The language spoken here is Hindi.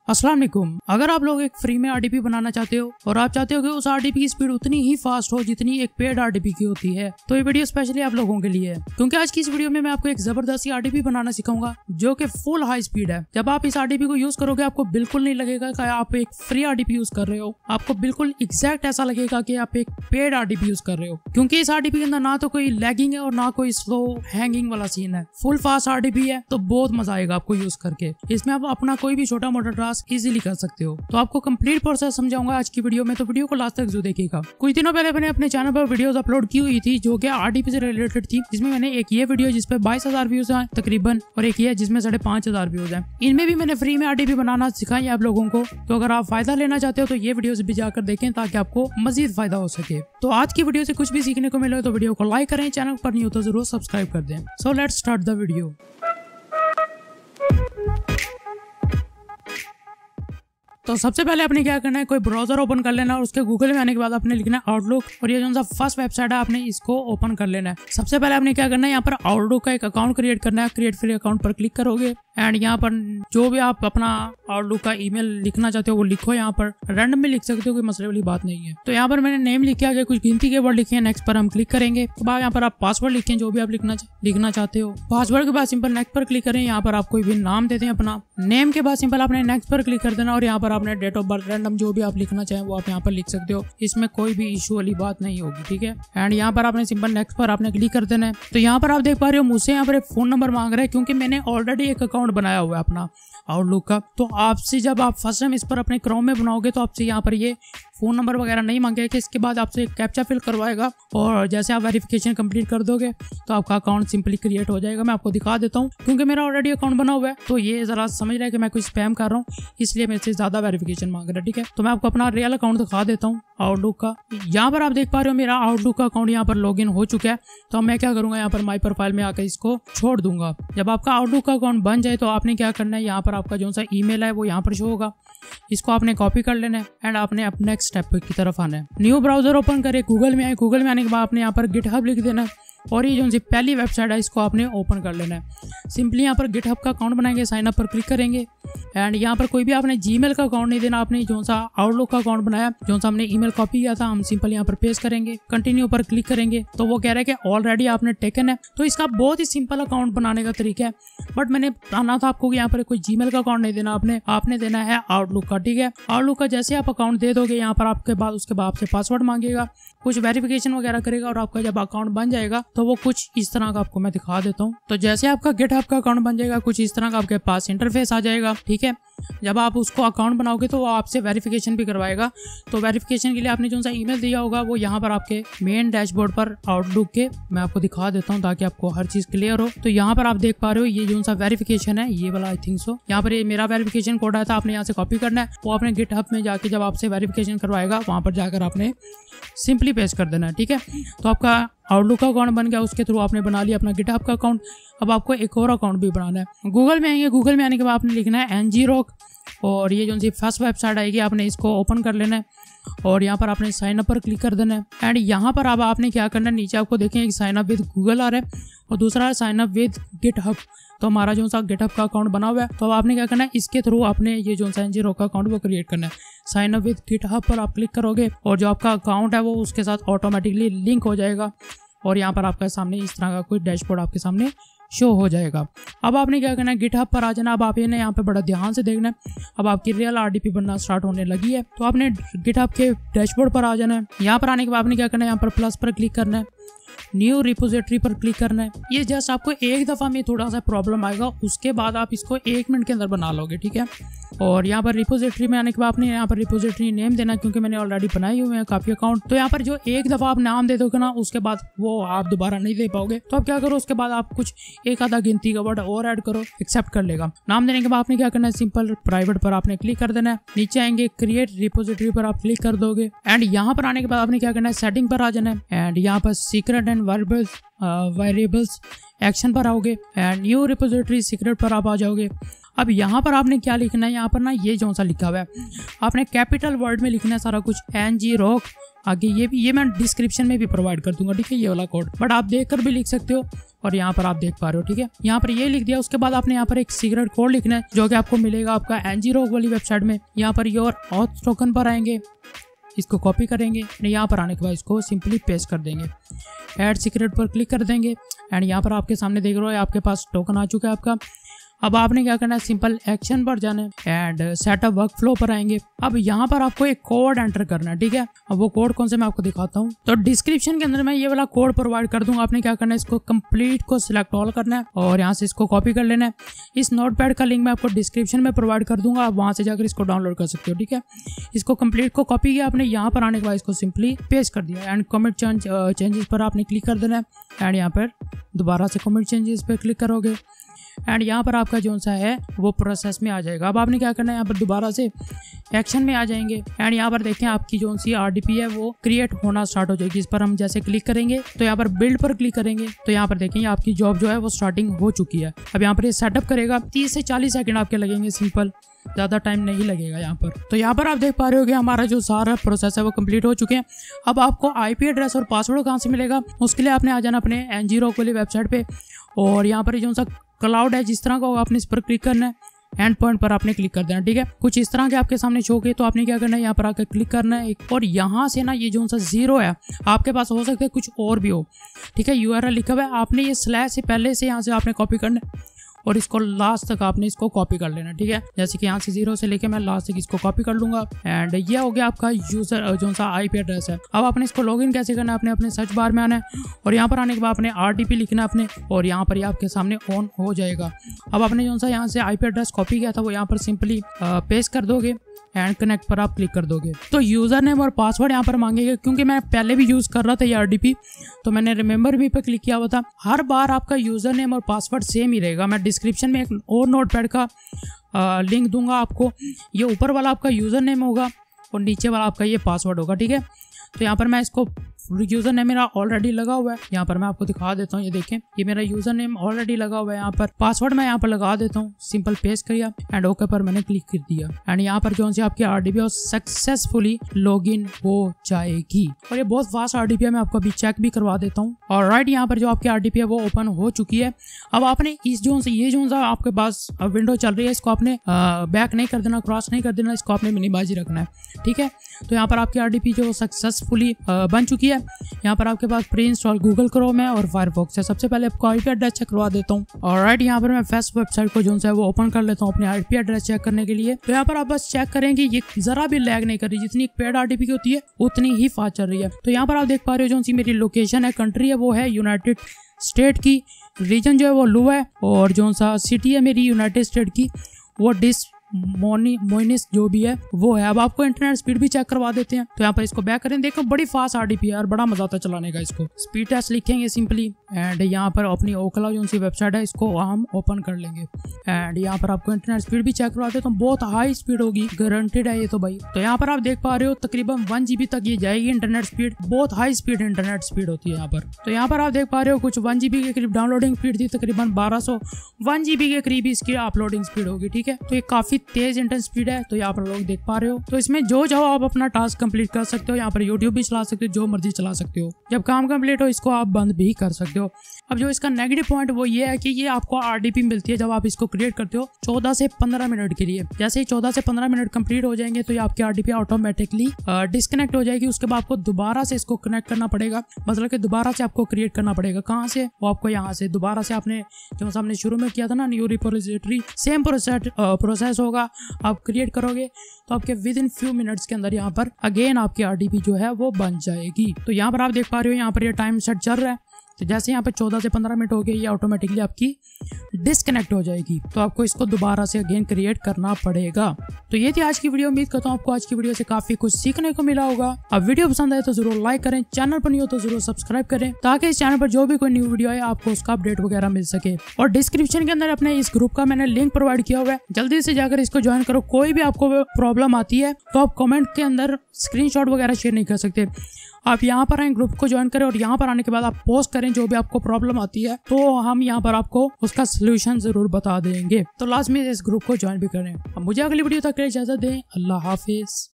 अस्सलाम वालेकुम। अगर आप लोग एक फ्री में आरडीपी बनाना चाहते हो और आप चाहते हो कि उस आरडीपी की स्पीड उतनी ही फास्ट हो जितनी एक पेड आरडीपी की होती है, तो ये वीडियो स्पेशली आप लोगों के लिए है, क्योंकि आज की इस वीडियो में मैं आपको एक जबरदस्त आरडीपी बनाना सिखाऊंगा जो कि फुल हाई स्पीड है। जब आप इस आरडीपी को यूज करोगे आपको बिल्कुल नहीं लगेगा कि आप एक फ्री आरडीपी यूज कर रहे हो, आपको बिल्कुल एग्जैक्ट ऐसा लगेगा कि आप एक पेड आरडीपी यूज कर रहे हो, क्योंकि इस आरडीपी के अंदर ना तो कोई लैगिंग है और ना कोई स्लो हैंगिंग वाला सीन है। फुल फास्ट आरडीपी है तो बहुत मजा आएगा आपको यूज करके। इसमें आप अपना कोई भी छोटा मोटा टास्क इजीली कर सकते हो। तो आपको कंप्लीट प्रोसेस समझाऊंगा आज की वीडियो में, तो वीडियो को लास्ट तक जरूर देखिएगा। कुछ दिनों पहले मैंने अपने चैनल पर वीडियोस अपलोड की हुई थी जो कि आरडीपी से रिलेटेड थी, जिसमें मैंने एक ये वीडियो जिसपे 22,000 व्यूज हैं तकरीबन, और एक ये जिसमें 5,500 व्यूज हैं। इनमें भी मैंने फ्री में आरडीपी बनाना सिखाई है आप लोगों को। तो अगर आप फायदा लेना चाहते हो तो ये वीडियोस भी जाकर देखें ताकि आपको मजीद फायदा हो सके। तो आज की वीडियो से कुछ भी सीखने को मिले तो वीडियो को लाइक करें, चैनल पर नहीं हो तो जरूर सब्सक्राइब कर दें। So let's start the video. तो सबसे पहले आपने क्या करना है, कोई ब्राउजर ओपन कर लेना और उसके गूगल में आने के बाद आपने लिखना है आउटलुक, और ये जो सा फर्स्ट वेबसाइट है आपने इसको ओपन कर लेना है। सबसे पहले आपने क्या करना है, यहाँ पर आउटलुक का एक अकाउंट क्रिएट करना है। क्रिएट फ्री अकाउंट पर क्लिक करोगे एंड यहाँ पर जो भी आप अपना आउटलुक का ईमेल लिखना चाहते हो वो लिखो। यहाँ पर रैंडम में लिख सकते हो, कोई मसले वाली बात नहीं है। तो यहाँ पर मैंने नेम लिखे, आगे कुछ गिनती के वर्ड लिखे हैं, नेक्स्ट पर हम क्लिक करेंगे। तो बाद यहाँ पर आप पासवर्ड लिखें जो भी आप लिखना चाहते हो। पासवर्ड के बाद सिंपल नेक्स्ट पर क्लिक करें। यहाँ पर आप कोई भी नाम देते हैं अपना। नेम के बाद सिंपल आपने नेक्स्ट पर क्लिक कर देना और यहाँ पर आपने डेट ऑफ बर्थ रैंडम जो भी आप लिखना चाहें वो आप यहाँ पर लिख सकते हो। इसमें कोई भी इशू वाली बात नहीं होगी, ठीक है। एंड यहाँ पर आपने सिंपल नेक्स्ट पर आपने क्लिक कर देना है। तो यहाँ पर आप देख पा रहे हो मुझसे यहाँ पर एक फोन नंबर मांग रहा है, क्योंकि मैंने ऑलरेडी एक अकाउंट बनाया हुआ है अपना आउटलुक का। तो आपसे जब आप फर्स्ट टाइम इस पर अपने क्रोम में बनाओगे तो आपसे यहाँ पर ये फोन नंबर वगैरह नहीं मांगेगा। इसके बाद आपसे एक कैप्चा फिल करवाएगा और जैसे आप वेरिफिकेशन कंप्लीट कर दोगे तो आपका अकाउंट सिंपली क्रिएट हो जाएगा। मैं आपको दिखा देता हूँ, क्योंकि मेरा ऑलरेडी अकाउंट बना हुआ है तो ये जरा समझ रहा है कि मैं कोई स्पैम कर रहा हूँ, इसलिए मेरे से ज्यादा वेरिफिकेशन मांग रहा है, ठीक है। तो मैं आपको अपना रियल अकाउंट दिखा देता हूँ आउटलुक का। यहाँ पर आप देख पा रहे हो मेरा आउटलुक का अकाउंट यहाँ पर लॉगिन हो चुका है। तो मैं क्या करूंगा, यहाँ पर माई प्रोफाइल में आकर इसको छोड़ दूंगा। जब आपका आउटलुक का अकाउंट बन जाए तो आपने क्या करना है, यहाँ पर आपका जो सा ईमेल है वो यहाँ पर शो होगा, इसको आपने कॉपी कर लेना है एंड आपने अब नेक्स्ट स्टेप की तरफ आना है। न्यू ब्राउजर ओपन करे, गूगल में आए, गूगल में आने के बाद आपने यहाँ पर गिटहब लिख देना है और ये जो सी पहली वेबसाइट है इसको आपने ओपन कर लेना है। सिंपली यहाँ पर गिटहब का अकाउंट बनाएंगे, साइन अप पर क्लिक करेंगे एंड यहाँ पर कोई भी आपने जीमेल का अकाउंट नहीं देना। आपने जो सा आउटलुक का अकाउंट बनाया, जो सा हमने ईमेल कॉपी किया था, हम सिंपल यहाँ पर पेस्ट करेंगे, कंटिन्यू पर क्लिक करेंगे। तो वो कह रहा है कि ऑलरेडी आपने टेकन है। तो इसका बहुत ही सिंपल अकाउंट बनाने का तरीका है, बट मैंने बताना था आपको कि यहाँ पर कोई जीमेल का अकाउंट नहीं देना, आपने देना है आउटलुक का, ठीक है। आउटलुक का जैसे आप अकाउंट दे दोगे यहाँ पर उसके बाद आपसे पासवर्ड मांगेगा, कुछ वेरिफिकेशन वगैरह करेगा और आपका जब अकाउंट बन जाएगा तो वो कुछ इस तरह का आपको मैं दिखा देता हूँ। तो जैसे आपका गिटहब का अकाउंट बन जाएगा कुछ इस तरह का आपके पास इंटरफेस आ जाएगा, ठीक है। जब आप उसको अकाउंट बनाओगे तो वो आपसे वेरिफिकेशन भी करवाएगा। तो वेरिफिकेशन के लिए आपने जो सा ईमेल दिया होगा वो यहाँ पर आपके मेन डैशबोर्ड पर आउटलुक के मैं आपको दिखा देता हूँ ताकि आपको हर चीज क्लियर हो। तो यहाँ पर आप देख पा रहे हो ये जो सा वेरिफिकेशन है ये वाला, आई थिंक सो, यहाँ पर ये मेरा वेरिफिकेशन कोड आया था, आपने यहाँ से कॉपी करना है। वो आपने गिटहब में जाके जब आपसे वेरिफिकेशन करवाएगा वहां पर जाकर आपने सिंपली पेस्ट कर देना है, ठीक है। तो आपका आउटलुक का अकाउंट बन गया, उसके थ्रू आपने बना लिया अपना गिटहब का अकाउंट। अब आपको एक और अकाउंट भी बनाना है। गूगल में आएंगे, गूगल में आने के बाद आपने लिखना है NGRock और ये जो सी फर्स्ट वेबसाइट आएगी आपने इसको ओपन कर लेना है और यहाँ पर आपने साइन अप पर क्लिक कर देना है। एंड यहाँ पर अब आपने क्या करना है, नीचे आपको देखें एक साइन अप विद गूगल आ रहा है और दूसरा है साइन अप विद गिटहब। तो हमारा जो सा गिटहब का अकाउंट बना हुआ है, तो आपने क्या करना है, इसके थ्रू आपने ये जो सा NGRock का अकाउंट वो क्रिएट करना है। साइन अप विद गिटहब पर आप क्लिक करोगे और जो आपका अकाउंट है वो उसके साथ ऑटोमेटिकली लिंक हो जाएगा और यहाँ पर आपके सामने इस तरह का कोई डैशबोर्ड आपके सामने शो हो जाएगा। अब आपने क्या करना है, गिटहब पर आ जाना। अब आप यहाँ पे बड़ा ध्यान से देखना है, अब आपकी रियल आरडीपी बनना स्टार्ट होने लगी है। तो आपने गिटहब के डैशबोर्ड पर आ जाना है। यहाँ पर आने के बाद आपने क्या करना है, यहाँ पर प्लस पर क्लिक करना है, न्यू रिपोजिटरी पर क्लिक करना है। ये जस्ट आपको एक दफा में थोड़ा सा प्रॉब्लम आएगा, उसके बाद आप इसको 1 मिनट के अंदर बना लोगे, ठीक है। और यहाँ पर रिपोजिटरी में आने के बाद आपने यहाँ पर रिपोजिटरी नेम देना, क्योंकि मैंने ऑलरेडी बनाए हुए हैं काफी अकाउंट। तो यहाँ पर जो एक दफा आप नाम दे दोगे ना उसके बाद वो आप दोबारा नहीं दे पाओगे। तो आप क्या करो, उसके बाद आप कुछ एक आधा गिनती का वर्ड और ऐड करो, एक्सेप्ट कर लेगा। नाम देने के बाद आपने क्या करना है, सिंपल प्राइवेट पर आपने क्लिक कर देना है। नीचे आएंगे क्रिएट रिपोजिटरी पर आप क्लिक कर दोगे एंड यहाँ पर आने के बाद आपने क्या करना है, सेटिंग पर आ जाना है एंड यहाँ पर सीक्रेट एंड वेरिएबल्स एक्शन पर आओगे एंड न्यू रिपोजिटरी सीक्रेट पर आप आ जाओगे। अब यहाँ पर आपने क्या लिखना है, यहाँ पर ना ये जो सा लिखा हुआ है आपने कैपिटल वर्ड में लिखना है सारा कुछ, NGRock आगे ये मैं डिस्क्रिप्शन में भी प्रोवाइड कर दूंगा, ठीक है, ये वाला कोड, बट आप देखकर भी लिख सकते हो और यहाँ पर आप देख पा रहे हो। ठीक है, यहाँ पर ये लिख दिया। उसके बाद आपने यहाँ पर एक सीक्रेट कोड लिखना है जो कि आपको मिलेगा आपका NGROG वाली वेबसाइट में। यहाँ पर योर ऑथ टोकन पर आएंगे, इसको कॉपी करेंगे, यहाँ पर आने के बाद इसको सिंपली पेस्ट कर देंगे। ऐड सीक्रेट पर क्लिक कर देंगे एंड यहाँ पर आपके सामने देख रहे हो आपके पास टोकन आ चुका है आपका। अब आपने क्या करना है, सिंपल एक्शन पर जाना है एंड सेटअप वर्कफ्लो पर आएंगे। अब यहाँ पर आपको एक कोड एंटर करना है। ठीक है, अब वो कोड कौन से मैं आपको दिखाता हूँ। तो डिस्क्रिप्शन के अंदर मैं ये वाला कोड प्रोवाइड कर दूंगा। आपने क्या करना है, इसको कंप्लीट को सिलेक्ट ऑल करना है और यहाँ से इसको कॉपी कर लेना है। इस नोटपैड का लिंक मैं आपको डिस्क्रिप्शन में प्रोवाइड कर दूंगा, आप वहाँ से जाकर इसको डाउनलोड कर सकते हो। ठीक है, इसको कंप्लीट को कॉपी किया आपने, यहाँ पर आने के बाद इसको सिंपली पेस्ट कर दिया एंड कमिट चेंजेस पर आपने क्लिक कर देना है एंड यहाँ पर दोबारा से कमिट चेंजेस पर क्लिक करोगे एंड यहाँ पर आपका जो सा है वो प्रोसेस में आ जाएगा। अब आपने क्या करना है, यहाँ पर दोबारा से एक्शन में आ जाएंगे एंड यहाँ पर देखें आपकी जो सी RDP है वो क्रिएट होना स्टार्ट हो जाएगी। इस पर हम जैसे क्लिक करेंगे तो यहाँ पर बिल्ड पर क्लिक करेंगे तो यहाँ पर देखेंगे आपकी जॉब जो है वो स्टार्टिंग हो चुकी है। अब यहाँ पर ये सेटअप करेगा, 30 से 40 सेकंड आपके लगेंगे, सिंपल, ज़्यादा टाइम नहीं लगेगा यहाँ पर। तो यहाँ पर आप देख पा रहे हो कि हमारा जो सारा प्रोसेस है वो कंप्लीट हो चुके हैं। अब आपको IP एड्रेस और पासवर्ड कहाँ से मिलेगा, उसके लिए आपने आ जाना अपने NGROG वाली वेबसाइट पे और यहाँ पर जो सा क्लाउड है जिस तरह का होगा आपने इस पर क्लिक करना है, एंड पॉइंट पर आपने क्लिक कर देना। ठीक है, कुछ इस तरह के आपके सामने शो के, तो आपने क्या करना है, यहाँ पर आकर क्लिक करना है और यहाँ से ना ये जो सा 0 है आपके पास हो सकता है कुछ और भी हो। ठीक है, URL लिखा हुआ है, आपने ये स्लैश से पहले से यहाँ से आपने कॉपी करना है और इसको लास्ट तक आपने इसको कॉपी कर लेना। ठीक है, जैसे कि यहाँ से 0 से लेके मैं लास्ट तक इसको कॉपी कर लूंगा एंड ये हो गया आपका यूजर जो सा IP एड्रेस है। अब आपने इसको लॉगिन कैसे करना है, आपने अपने सर्च बार में आना है और यहाँ पर आने के बाद आपने RDP लिखना है अपने और यहाँ पर ये आपके सामने ऑन हो जाएगा। अब आपने जो सा यहाँ से IP एड्रेस कॉपी किया था वो यहाँ पर सिंपली पेस्ट कर दोगे एंड कनेक्ट पर आप क्लिक कर दोगे। तो यूजर नेम और पासवर्ड यहाँ पर मांगेगा, क्योंकि मैं पहले भी यूज कर रहा था ये RDP तो मैंने रिमेंबर भी पे क्लिक किया हुआ था। हर बार आपका यूजर नेम और पासवर्ड सेम ही रहेगा। मैं डिस्क्रिप्शन में एक और नोटपैड का लिंक दूंगा आपको। ये ऊपर वाला आपका यूजर नेम होगा और नीचे वाला आपका ये पासवर्ड होगा। ठीक है, तो यहाँ पर मैं इसको यूजर नेम मेरा ऑलरेडी लगा हुआ है, यहाँ पर मैं आपको दिखा देता हूँ। ये देखें, ये मेरा यूजर नेम ऑलरेडी लगा हुआ है। यहाँ पर पासवर्ड मैं यहाँ पर लगा देता हूँ, सिंपल पेस्ट किया एंड ओके पर मैंने क्लिक कर दिया एंड यहाँ पर जो सी आपकी RDP सक्सेसफुली लॉगिन हो जाएगी। और ये बहुत फास्ट RDP है, मैं आपको अभी चेक भी करवा देता हूँ। और राइट, यहाँ पर जो आपकी RDP है वो ओपन हो चुकी है। अब आपने इस जो सा आपके पास विंडो चल रही है इसको आपने बैक नहीं कर देना, क्रॉस नहीं कर देना, इसको आपने मिनीमाइज रखना है। ठीक है, तो यहाँ पर आपकी RDP जो सक्सेसफुली बन चुकी है। यहाँ पर आपके पास प्री इंस्टॉल गूगल क्रोम है और फायरफॉक्स है। सबसे पहले आपको IP एड्रेस चेक करवा देता हूँ। और राइट, यहाँ पर मैं फेस्ट वेबसाइट को जो है वो ओपन कर लेता हूँ अपने IP एड्रेस चेक करने के लिए। तो यहाँ पर आप बस चेक करेंगे ये जरा भी लैग नहीं कर रही, जितनी एक पेड RDP की होती है उतनी ही फास्ट चल रही है। तो यहाँ पर आप देख पा रहे हो जो सी मेरी लोकेशन है, कंट्री है वो है यूनाइटेड स्टेट की, रीजन जो है वो लो है और जो सा सिटी है मेरी यूनाइटेड स्टेट की वो मोइनिस जो भी है वो है। अब आपको इंटरनेट स्पीड भी चेक करवा देते हैं। तो यहाँ पर इसको बैक करें, देखो बड़ी फास्ट RDP है और बड़ा मजा आता है चलाने का। इसको स्पीड टेस्ट लिखेंगे सिंपली एंड यहाँ पर अपनी ओकला जो सी वेबसाइट है इसको हम ओपन कर लेंगे एंड यहाँ पर आपको इंटरनेट स्पीड भी चेक करवा देता हूँ। बहुत हाई स्पीड होगी, गारंटेड है ये तो भाई। तो यहाँ पर आप देख पा रहे हो तकरीबन 1 GB तक ये जाएगी इंटरनेट स्पीड, बहुत हाई स्पीड इंटरनेट स्पीड होती है यहाँ पर। तो यहाँ पर आप देख पा रहे हो कुछ 1 GB के करीब डाउनलोडिंग स्पीड थी, तकरीबन 1 GB के करीब इसकी अपलोडिंग स्पीड होगी। ठीक है, तो ये काफी तेज इंटरनेट स्पीड है। तो यहाँ पर लोग देख पा रहे हो, तो इसमें जो चाहो आप अपना टास्क कंप्लीट कर सकते हो। यहाँ पर YouTube भी चला सकते हो, जो मर्जी चला सकते हो। जब काम कंप्लीट हो इसको आप बंद भी कर सकते हो। अब जो इसका नेगेटिव पॉइंट वो ये है कि ये आपको RDP मिलती है जब आप इसको क्रिएट करते हो 14 से 15 मिनट के लिए। जैसे ही 14 से 15 मिनट कंप्लीट हो जाएंगे तो ये आपकी RDP ऑटोमेटिकली डिस्कनेक्ट हो जाएगी। उसके बाद आपको दोबारा से इसको कनेक्ट करना पड़ेगा, मतलब कि दोबारा से आपको क्रिएट करना पड़ेगा। कहाँ से, वो आपको यहाँ से दोबारा से आपने जो हमने शुरू में किया था ना, न्यू रिपोजिटरी, सेम प्रोसेस होगा। आप क्रिएट करोगे तो आपके विद इन फ्यू मिनट्स के अंदर यहाँ पर अगेन आपकी RDP जो है वो बन जाएगी। तो यहाँ पर आप देख पा रहे हो यहाँ पर ये टाइम सेट चल रहा है। तो जैसे यहाँ पे 14 से 15 मिनट हो गए, ये ऑटोमेटिकली आपकी डिस्कनेक्ट हो जाएगी। तो आपको इसको दोबारा से अगेन क्रिएट करना पड़ेगा। तो ये थी आज की वीडियो। उम्मीद करता हूँ आपको आज की वीडियो से काफी कुछ सीखने को मिला होगा। अब वीडियो पसंद आए तो जरूर लाइक करें, चैनल पर नहीं हो तो जरूर सब्सक्राइब करें, ताकि इस चैनल पर जो भी कोई न्यू वीडियो आए आपको उसका अपडेट वगैरह मिल सके। और डिस्क्रिप्शन के अंदर अपने इस ग्रुप का मैंने लिंक प्रोवाइड किया हुआ है, जल्दी से जाकर इसको ज्वाइन करो। कोई भी आपको प्रॉब्लम आती है तो आप कमेंट के अंदर स्क्रीनशॉट वगैरह शेयर नहीं कर सकते, आप यहाँ पर आए, ग्रुप को ज्वाइन करें और यहाँ पर आने के बाद आप पोस्ट करें जो भी आपको प्रॉब्लम आती है, तो हम यहाँ पर आपको उसका सोल्यूशन जरूर बता देंगे। तो लास्ट में इस ग्रुप को ज्वाइन भी करें। अब मुझे अगली वीडियो तक के लिए इजाजत दें। अल्लाह हाफिज।